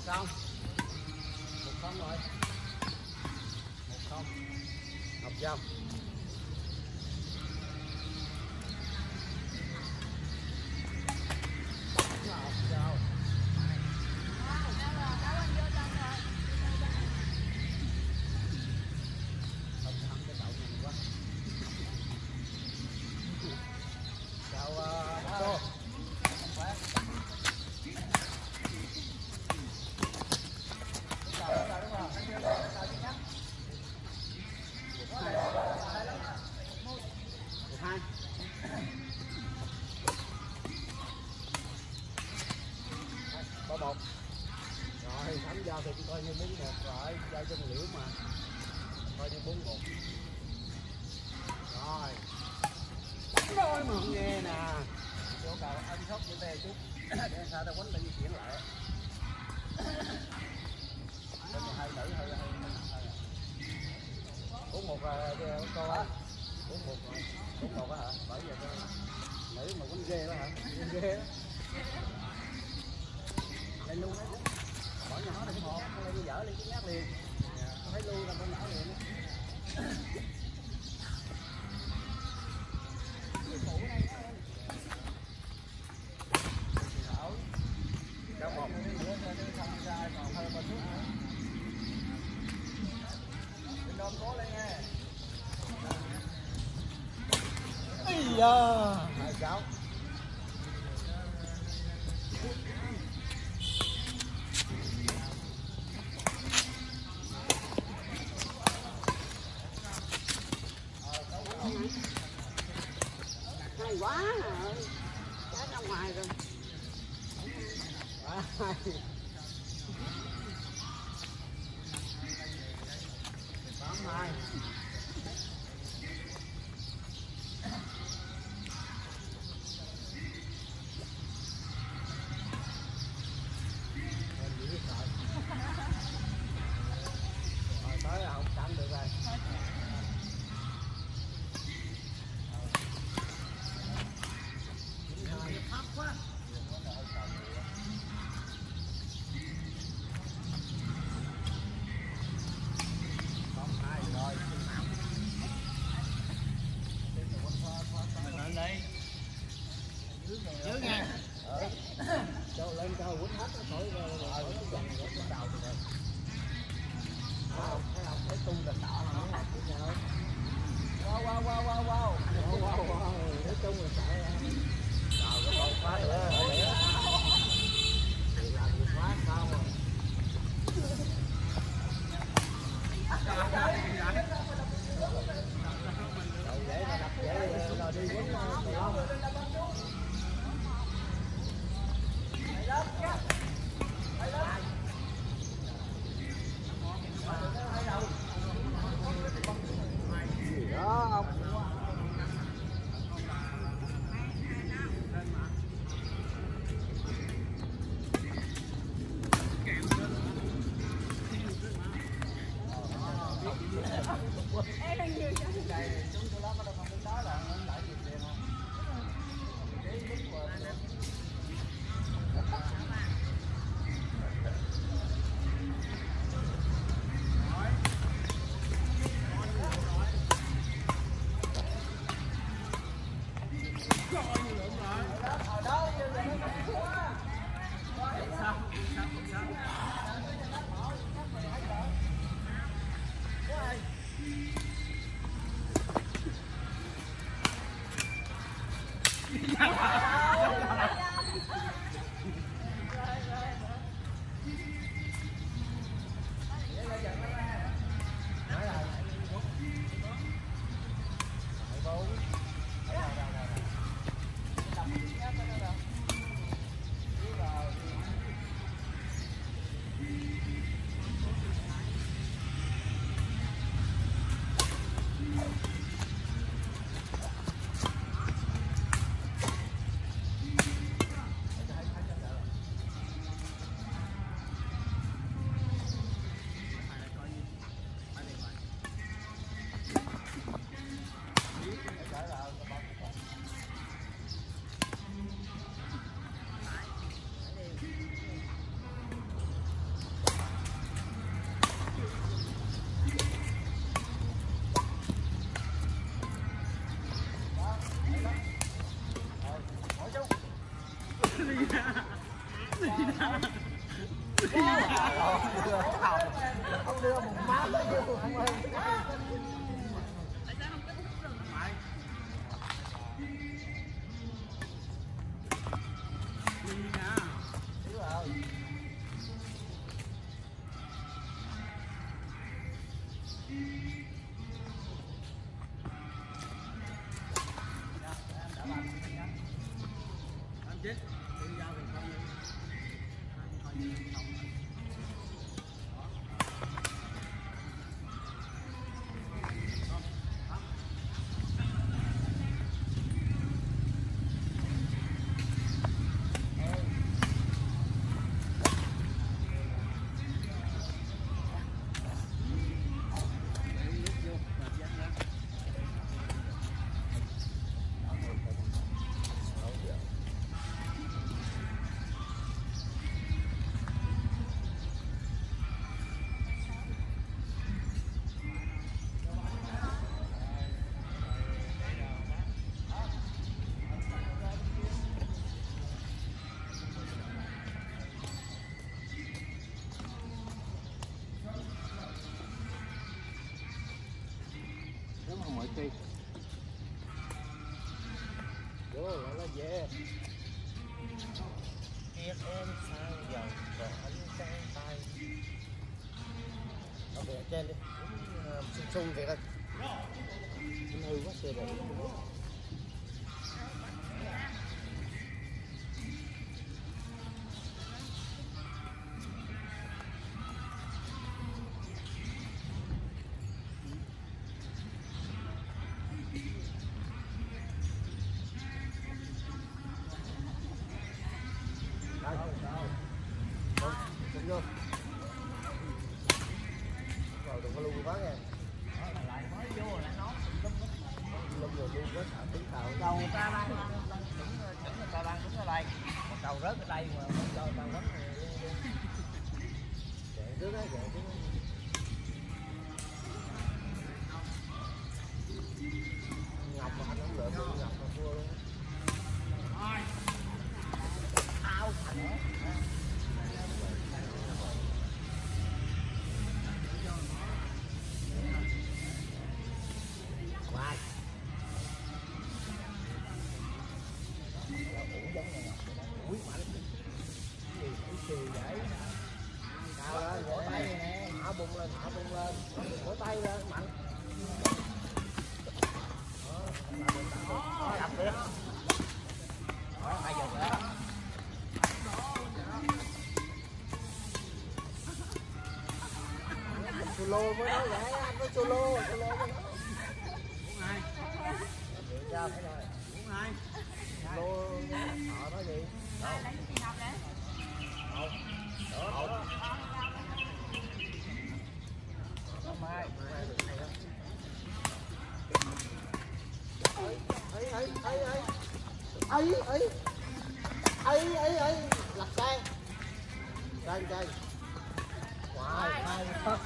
Xong. 1-0 rồi. 1-0. Học xong. Có 1 rồi, thắng giao thì coi như 4-1 rồi, giao cho Liễu mà coi như 4-1 rồi. Nói mà không nghe nè, chỗ cầu anh sóc với tè chút để sao tao quánh lại di chuyển lại. Bên này hai nữ hơi 4-1 rồi cô á, 4-1 rồi, 4-1 á hả? Bởi giờ nữ mà quánh ghê đó hả? Ghê đó. Lên luôn đấy, bỏ nhỏ đừng hột, nó lên dở lên cái nhát liền, thấy luôn là con nhỏ liền á. Cho một nữa không ra còn hơi bên nước nữa. Đừng đom cố lên nha. Ây da, 2-6. Hay quá rồi, cá ra ngoài rồi. 8-2. Rồi tới là không cản được rồi. Thấp quá. Dưới nha. Cho lên cho quýnh hết nó khỏi khỏi dần rồi bắt đầu rồi. Thấy không? Thấy tu là sợ là nó học với nhau. Wow. Thấy tu là sợ ra. Trời cái bộ quá nữa. Thì làm việc quá sao mà. Đầu dễ mà đập dễ rồi đi quýnh không? Đó không? Không đưa một má nó vô không ơi. Đi. Vô lại là về. Kiệt em sang dòng rồi anh sang tay. Ok trên đi. Sung sung vậy thôi. Hư quá xe rồi. Vô. Rồi đừng có lưu quá nha. Lại mới vô lại nói lúc rồi luôn có sợ tiếng tàu. Đầu người ta đang đứng người ta đang đứng ở đây. Một đầu rớt ở đây mà một đầu tao quánh luôn. Chạy trước đó, chạy trước. Ngọc mà anh không lượm được, Ngọc mà thua luôn. Ao thành nữa. Thả bung lên, vỗ tay lên mạnh. Đó, đập đi. Đó, 2 giờ nữa. Solo mới nói vậy, anh có solo mới nói. Uống ai? Ra phải rồi. Uống ai? Solo họ nói gì? Đâu? Lấy cái gì đọc đấy? Đâu? Đó. Mai được này đó. Ấy lật sang đây wow hai phát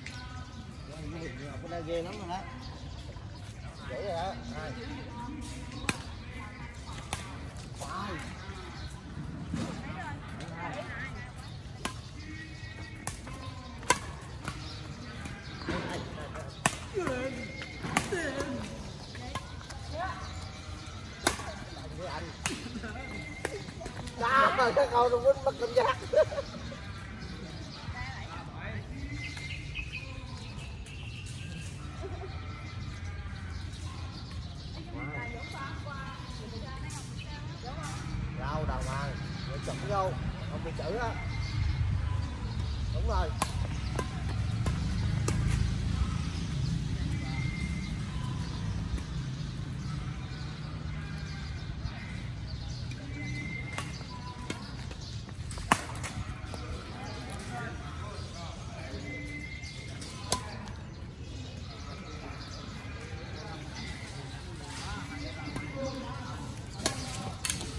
bên đây ghê lắm rồi đó dễ rồi đó wow mà cái cầu nó mất cảm giác. Rau đào hoàng, chụp vô, không bị chữ á. Đúng rồi.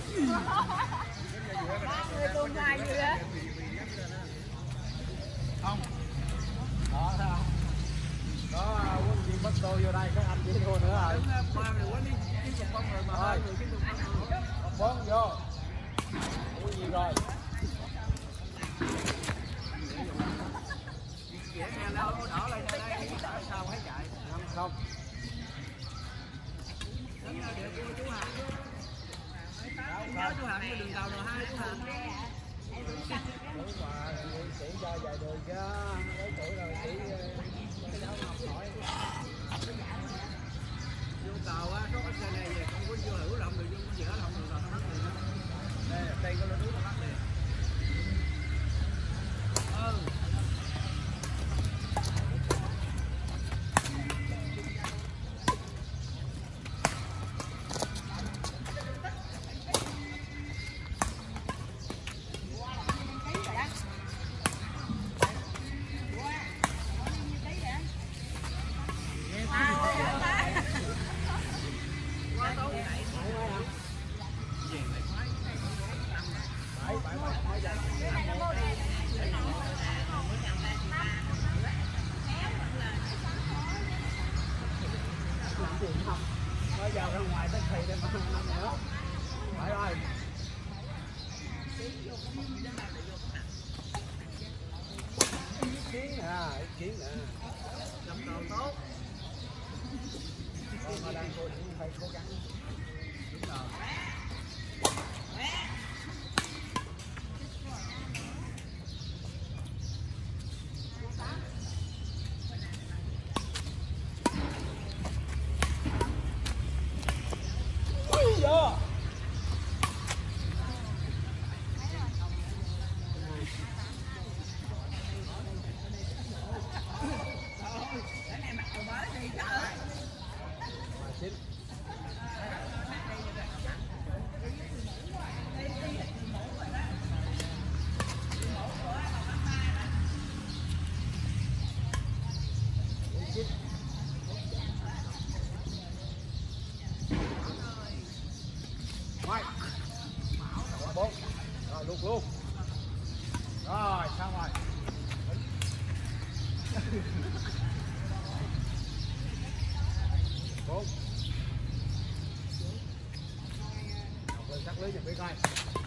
Không rồi. Đỏ lên đây sao phải chạy 5-0. Chú Hạnh đường đầu rồi 2 chú Hạnh. Đúng mà chỉ cho vài đường chứ mấy tuổi rồi chỉ cháu học hỏi. Vô tàu á, số cái này về không có vô hữu lộng được, vô giữa lộng được rồi không được. Đây có lên núi nó bắt liền. Nó vào ra ngoài tới thầy để mà ăn nữa. Phải rồi. Ý kiến à. Cầm đầu tốt. Con mà đang cô cũng phải cố gắng. Đúng rồi. Bốn. Rồi lục luôn. Rồi xong rồi. Bốn. Học lên cắt lưới cho biết coi.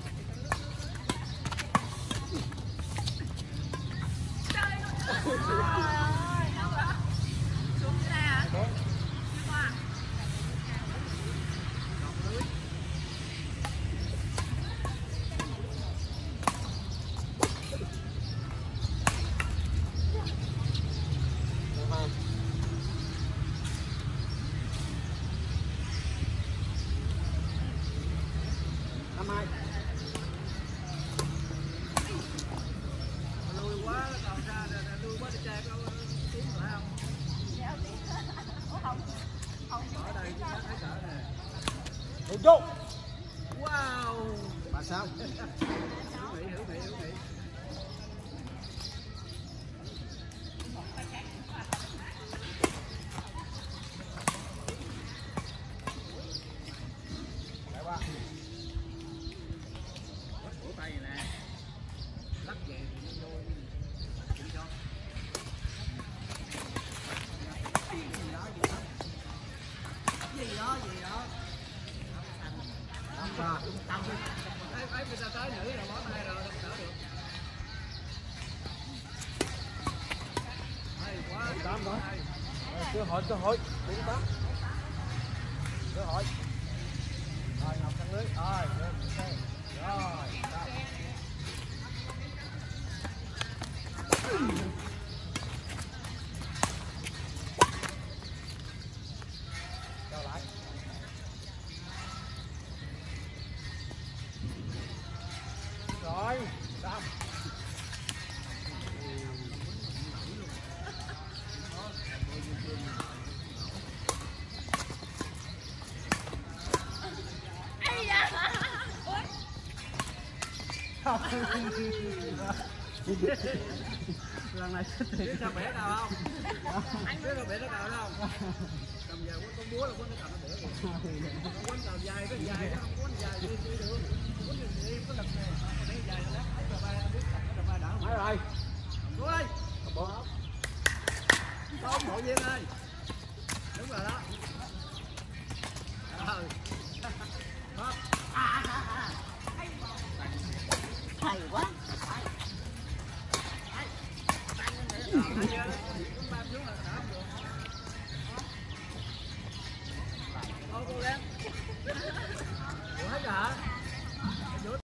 Lùi quá còn ra lùi quá đi chơi có tiến lại không? Ở đây chứ thấy cỡ nè. Đúng chú. Wow. Bà sao? Hữu nghị. Cổ tay này nè. Lắc về thì nó vô chịu cho. Gì đó. Tâm ấy người ta tới nữ rồi bó tay rồi không đỡ được. Hay quá. 8 rồi. Cơ hội. 48. Cơ hội. Rồi Ngọc căng lưới. Rồi, ok. Rồi, xong. Cho lại. Rồi, xong. Lần này biết sao bẻ nào không? Anh biết sao bẻ nó cào đâu? Cầm dài con búa là con nó cầm nó bẻ kìa. Con cào dài cái dài nó không có dài đi được. Con gì có lực này, cái dài nó lát rồi bay biết cầm nó đỡ. Phải rồi. Cố đi. Con bộ viên ơi. Đúng rồi đó. Rồi.